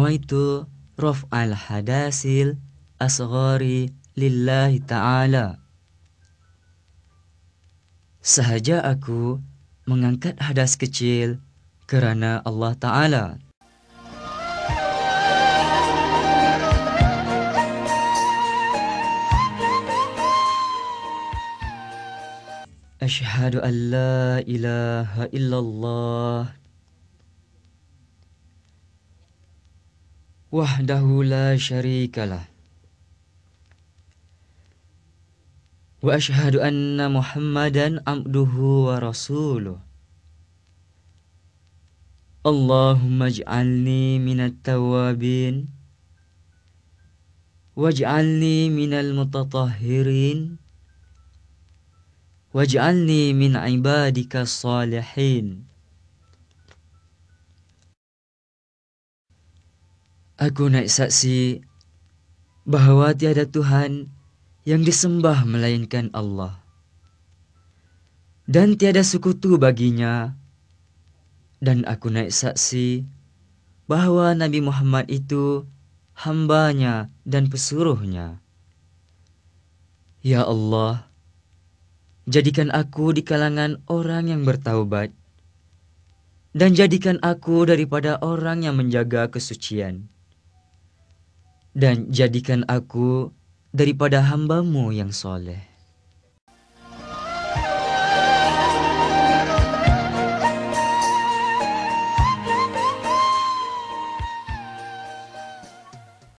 nawaitu raf'al hadasil asghari lillahi ta'ala. Sahaja aku mengangkat hadas kecil kerana Allah Ta'ala. Asyhadu an la ilaha illallah wahdahu la syarikalah wa asyhadu anna Muhammadan abduhu wa rasuluh. Allahumma ij'alni minat tawabin waj'alni minal mutatahhirin waj'alni min ibadika salihin. Aku naik saksi bahawa tiada Tuhan yang disembah melainkan Allah, dan tiada sekutu baginya, dan aku naik saksi bahawa Nabi Muhammad itu hambanya dan pesuruhnya. Ya Allah, jadikan aku di kalangan orang yang bertaubat, dan jadikan aku daripada orang yang menjaga kesucian, dan jadikan aku daripada hamba-Mu yang soleh.